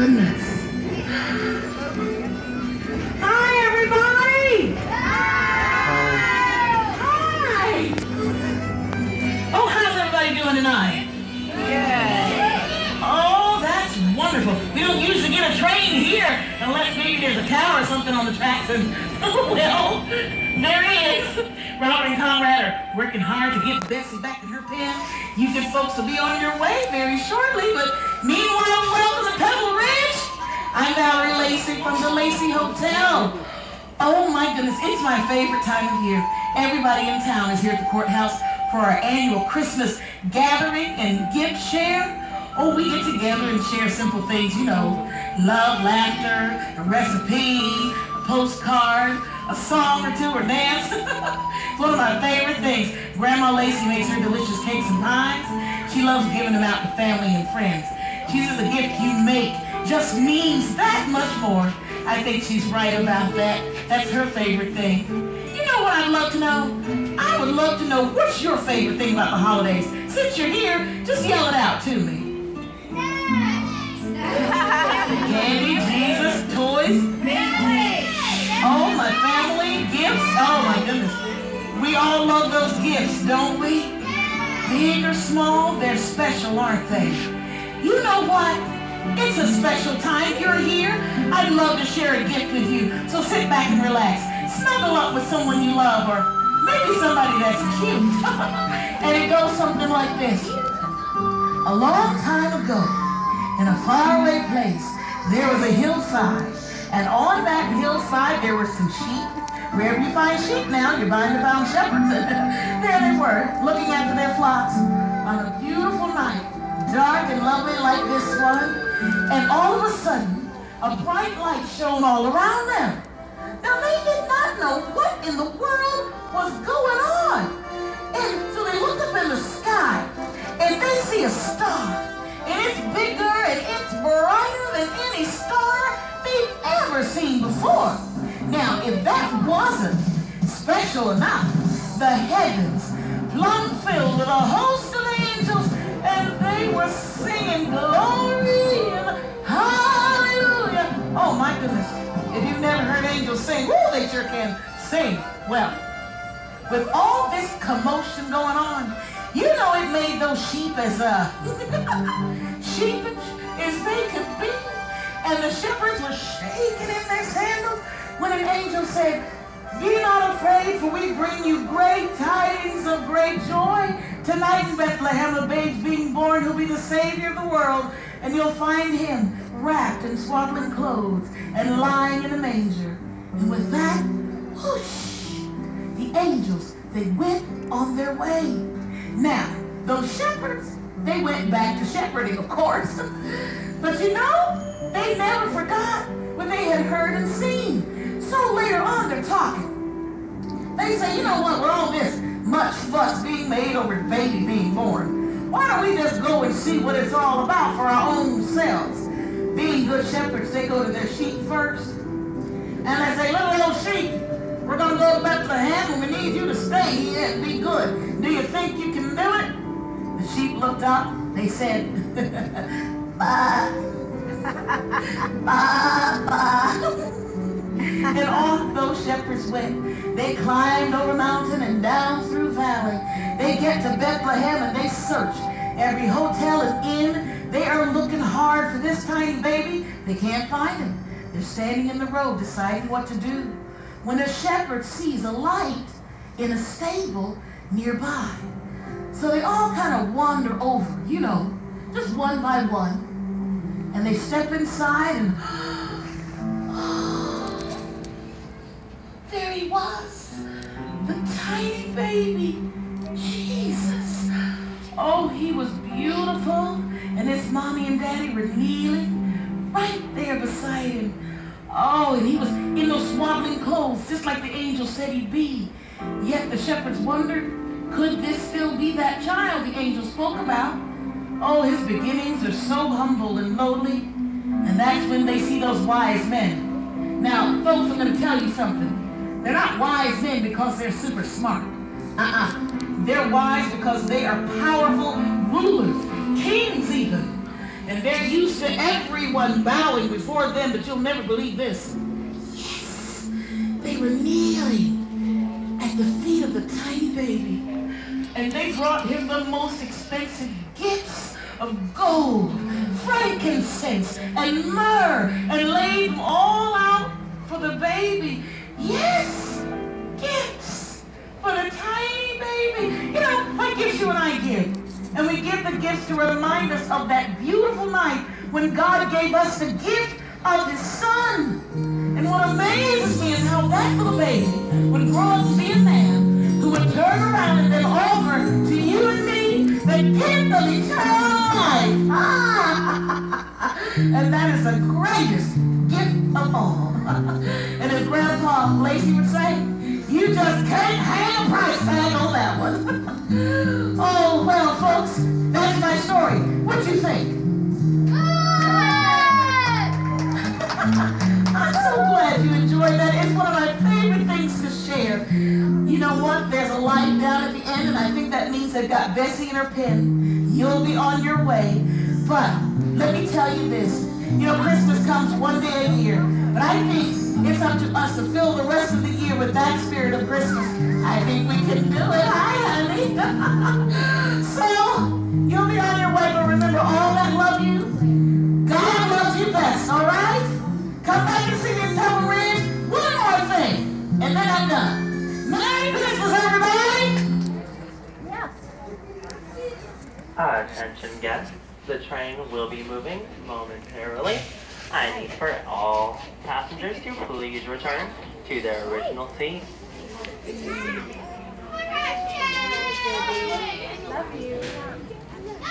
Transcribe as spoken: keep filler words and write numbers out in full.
goodness. Hi, everybody. Hi. Oh, how's everybody doing tonight? Oh, that's wonderful. We don't usually get a train here unless maybe there's a cow or something on the tracks. And well, there is. Robert and Conrad are working hard to get Bessie back in her pen. You good folks will be on your way very shortly. But meanwhile, welcome to Pebble Ridge. I'm Valerie Lacey from the Lacey Hotel. Oh my goodness, it's my favorite time of year. Everybody in town is here at the courthouse for our annual Christmas gathering and gift share. Oh, we get together and share simple things, you know, love, laughter, a recipe, a postcard, a song or two, or dance. It's one of my favorite things. Grandma Lacey makes her delicious cakes and pies. She loves giving them out to family and friends. She says a gift you make just means that much more. I think she's right about that. That's her favorite thing. You know what I'd love to know? I would love to know what's your favorite thing about the holidays. Since you're here, just yell it out to me. Candy, Jesus, toys. Oh, my family, gifts. Oh, my goodness. We all love those gifts, don't we? Big or small, they're special, aren't they? You know what? It's a special time. You're here. I'd love to share a gift with you. So sit back and relax. Snuggle up with someone you love, or maybe somebody that's cute. And it goes something like this. A long time ago, in a faraway place, there was a hillside. And on that hillside, there were some sheep. Wherever you find sheep now, you're bound to find shepherds. There they were, looking after their flocks on a beautiful night, dark and lovely like this one. And all of a sudden, a bright light shone all around them. Now, they did not know what in the world was going on. And so they looked up in the sky, and they see a star. And it's bigger and it's brighter than any star they've ever seen before. Now, if that wasn't special enough, the heavens plumb filled with a host of angels, and they were singing glory and hallelujah. Oh my goodness, if you've never heard angels sing, whoo, they sure can sing. Well, with all this commotion going on, you know it made those sheep as uh, sheepish as they could be. And the shepherds were shaking in their sandals when an angel said, "Be not afraid, for we bring you great tidings of great joy. Tonight in Bethlehem, a babe's being born who'll be the Savior of the world. And you'll find him wrapped in swaddling clothes and lying in a manger." And with that, whoosh, the angels, they went on their way. Now, those shepherds, they went back to shepherding, of course. But you know, they never forgot what they had heard and seen. So later on, they're talking. They say, you know what, with all this much fuss being made over the baby being born, why don't we just go and see what it's all about for our own selves? Being good shepherds, they go to their sheep first. And they say, little old sheep, we're going to go to Bethlehem and we need you to stay here and be good. Do you think you can do it? The sheep looked up. They said, bye. Bye, bye. And off those shepherds went. They climbed over mountain and down through valley. They get to Bethlehem and they search every hotel and inn. They are looking hard for this tiny baby. They can't find him. They're standing in the road deciding what to do, when a shepherd sees a light in a stable nearby. So they all kind of wander over, you know, just one by one. And they step inside and there he was, the tiny baby, Jesus. Oh, he was beautiful, and his mommy and daddy were kneeling right there beside him. Oh, and he was in those swaddling clothes, just like the angel said he'd be. Yet the shepherds wondered, could this still be that child the angel spoke about? Oh, his beginnings are so humble and lowly. And that's when they see those wise men. Now, folks, I'm going to tell you something. They're not wise men because they're super smart. Uh-uh. They're wise because they are powerful rulers, kings even. And they're used to everyone bowing before them, but you'll never believe this. Yes, they were kneeling at the feet of the tiny baby. And they brought him the most expensive gifts of gold, frankincense, and myrrh, and laid them all out for the baby. Yes, gifts for the tiny baby. You know, that gives you an idea. And we give the gifts to remind us of that beautiful night when God gave us the gift of his son. And what amazes me is how that little baby would grow up to be a man who would turn around and then offer to you and me the gift of eternal life. Ah! And that is the greatest gift of all. And as Grandpa Lacey would say, you just can't hang a price tag on that one. Oh, well, folks, that's my story. What you think? I'm so glad you enjoyed that. It's one of my favorite things to share. You know what? There's a light down at the end, and I think that means they've got Bessie and her pen. You'll be on your way. But let me tell you this. You know, Christmas comes one day a year, but I think it's up to us to fill the rest of the year with that spirit of Christmas. I think we can do it. Hi, honey. So, you'll be on your way, but remember, all that love you, God loves you best, all right? Come back and see me in Pebble Ridge. One more thing, and then I'm done. Merry Christmas, everybody! Yes. Attention guests, the train will be moving momentarily. I need for all passengers to please return to their original seat. Love you.